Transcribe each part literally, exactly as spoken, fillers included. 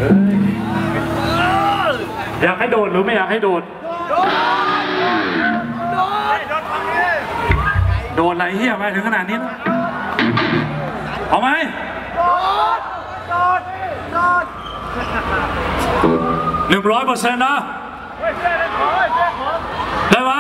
อยากให้โดดหรือไม่อยากให้โดดโดดอะไรเฮียไปถึงขนาดนี้นะเอาไหมหนึ่งร้อยเปอร์เซ็นต์นะได้ไหม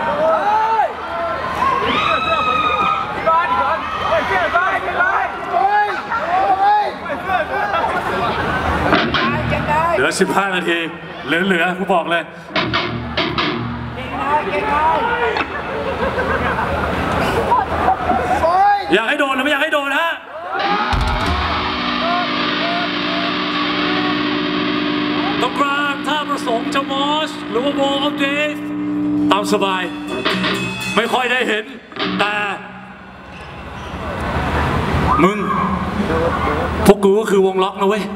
เหลือสิบห้านาทีเหลือเหลือกูบอกเลยอยากให้โดนหรือไม่อยากให้โดนฮะตรงกลางถ้าประสงค์จะมอสหรือว่าวอลออฟเดย์ตามสบายไม่ค่อยได้เห็นแต่มึงพวกกูก็คือวงล็อกนะเว้ย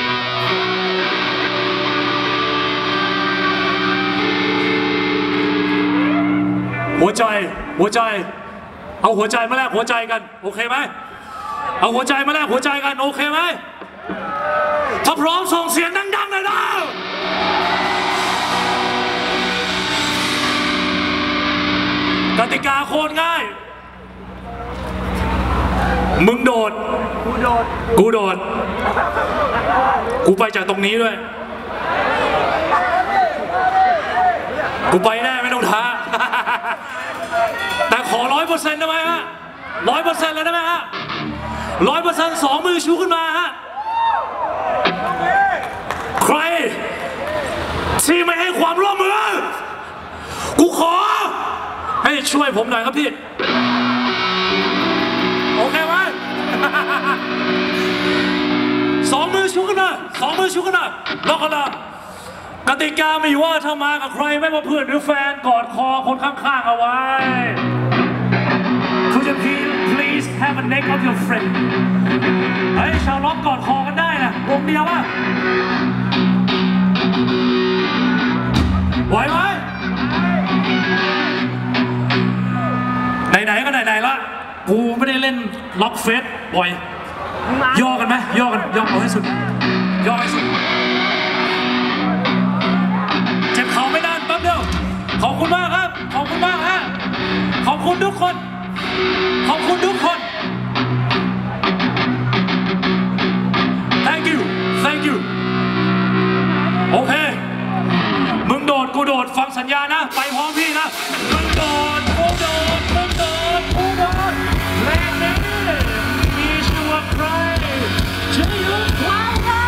หัวใจหัวใจเอาหัวใจมาแลกหัวใจกันโอเคไหมเอาหัวใจมาแลกหัวใจกันโอเคไหมถ้าพร้อมส่งเสียงดังๆเลยนะกติกาโคตรง่ายมึงโดดกูโดดกูโดดกูไปจากตรงนี้ด้วยกูไปแน่ไม่ต้องท้าแต่ขอร้อยเปอร์เซ็นต์ได้ไหมฮะร้อยเปอร์เซ็นต์เลยได้ไหมฮะร้อยเปอร์เซ็นต์สองมือชูขึ้นมาฮะใครที่ไม่ให้ความร่วมมือกูขอให้ช่วยผมหน่อยครับพี่โอเคไหมสองมือชูขึ้นมาสองมือชูขึ้นมาล็อกกันละกติกามีว่าถ้ามากับใครไม่ว่าเพื่อนหรือแฟนกอดคอคนข้างๆเอาไว้ Could you please have a neck of your friend เฮ้ยชาวล็อกกอดคอกันได้นะวงเดียวป่ะไหวไหมไหนๆก็ไหนๆละกูไม่ได้เล่นล็อกเฟสบ่อยย่อกันไหมย่อกันย่อเอาให้สุดย่อให้สุดเจ็บเข่าไม่นานแป๊บเดียวขอบคุณมากครับขอบคุณมากฮะขอบคุณทุกคนขอบคุณทุกคน thank you thank you โอเคมึงโดดกูโดดฟังสัญญานะไปพร้อมพี่นะมึงโดดกูโดดมึงโดดกูโดดแรงนี้มีชัวร์ใครจะอยู่ใครนะ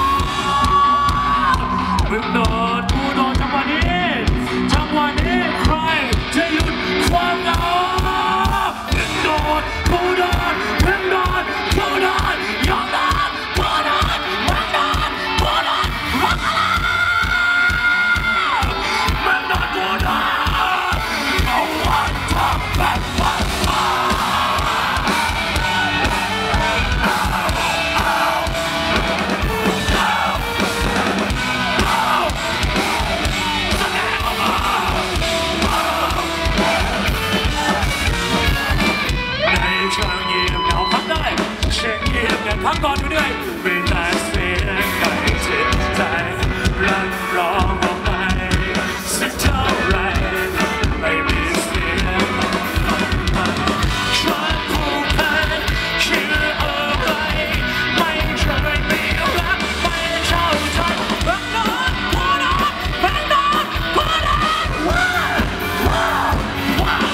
มึงโดดกูโดดจังหวะนี้จังหวะนี้ใครจะหยุดความเหงามึงโดดกูโดดมึงโดดกูโดดยอมโดดกูโดดมึงโดดกูโดดรักอะไรมึงโดดกูโดดเอาวันทับแบบพักก่อนอยู่ด้วยเป็นแต่เสียงไก่จิตใจรันร้องออกไปสักเท่าไรไม่มีเสียงฉันผูกพันชื่ออะไรไม่เคยมีรักไม่เข้าใจรักนอนหัวนอนรักนอนหัวนอนว้าวว้าวว้าว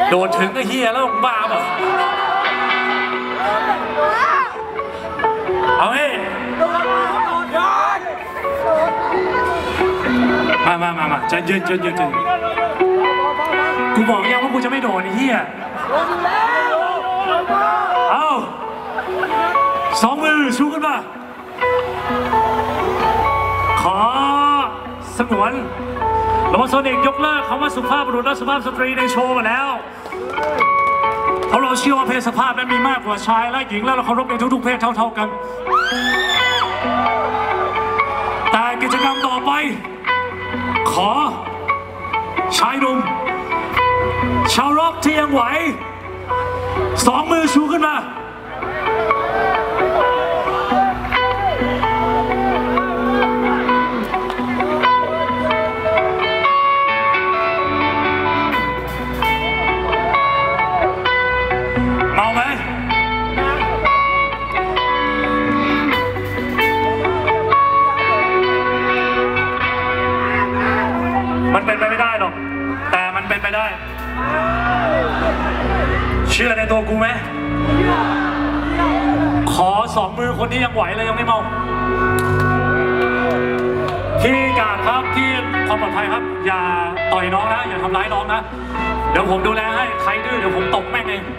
โดดถึงก็เฮียแล้วบ้าเปล่าเอาให้มามามามาจะยืนยืนยืนยืนกูบอกยังว่ากูจะไม่โดดไอ้เฮียเอาสองมือชูขึ้นมาขอสงวนโลโซนิกยกเลิกคำว่าสุภาพบุรุษและสุภาพสตรีในโชว์มาแล้วเพราะเราเชื่อว่าเพศสภาพนั้นมีมากกว่าชายและหญิงและเราเคารพในทุกๆเพศเท่าๆกันแต่กิจกรรมต่อไปขอชายหนุ่มชาวร็อกที่ยังไหวสองมือชูขึ้นมาเมาไหมมันเป็นไปไม่ได้หรอกแต่มันเป็นไปได้เชื่อในตัวกูไหมขอสองมือคนที่ยังไหวเลยยังไม่เมาที่กาดครับที่ความปลอดภัยครับอย่าต่อยน้องนะอย่าทำร้ายน้องนะเดี๋ยวผมดูแลให้ใครดื้อเดี๋ยวผมตบแม่งเอง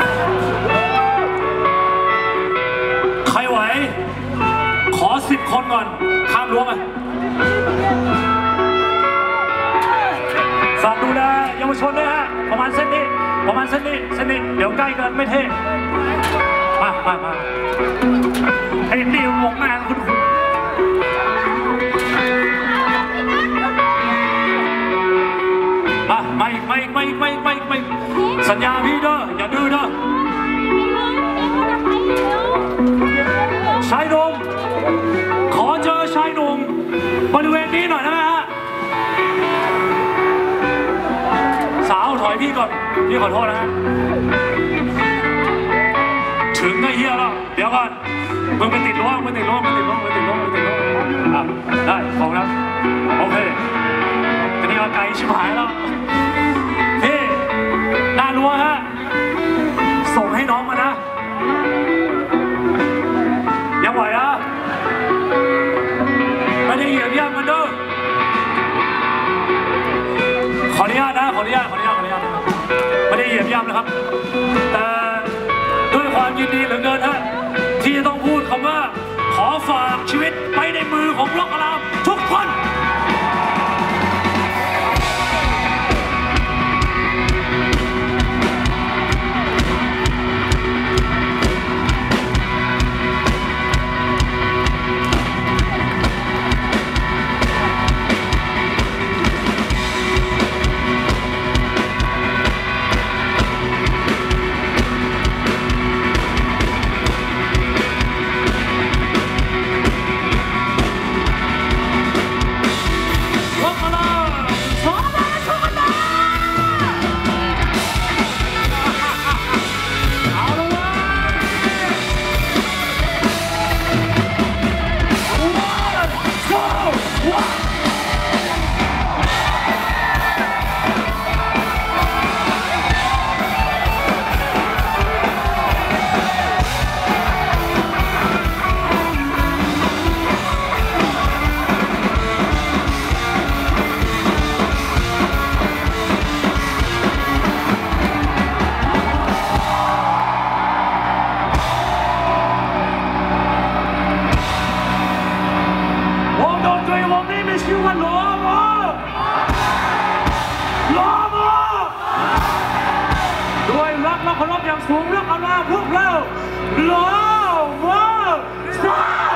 ใครไหวขอสิบคนก่อนข้ามรั้วมาฝากดูแลเยาวชนด้วยฮะประมาณเส้นนี้ประมาณเส้นนี้เส้นนี้เดี๋ยวใกล้เกินไม่เท่มามามาไอ้นี่วงงานคุณอ่ะไม่ไม่ไม่ไม่ไม่ไม่สัญญาพี่เด้ออย่าดื้อเด้อชายหนุ่มขอเจอชายหนุ่มบริเวณนี้หน่อยได้ไหมฮะสาวถอยพี่ก่อนพี่ขอโทษนะฮะถึงไอ้เหี้ยแล้วเดี๋ยวก่อนมึงไปติดรั้วมึงติดรั้วมึงติดรั้วมึงติดรั้วมึงติดรั้วอ่ะได้ของแล้วโอเคทีนี้ว่าไกลชิบหายแล้วพี่หน้ารั้วฮะส่งให้น้องมานะยังไหวอ่ะไม่ได้เหยียบย่ำมันเด้อขออนุญาตนะขออนุญาตขออนุญาตขออนุญาตไม่ได้เหยียบย่ำนะครับแต่ด้วยความยินดีเหลือเกินฮะที่จะต้องพูดคำว่าขอฝากชีวิตไปในมือของล็อกอารามทุกคนชื่อว่าล้อมอล้อมอด้วยรักและเคารพอย่างสูงรักอาณาพวกเราล้อมอ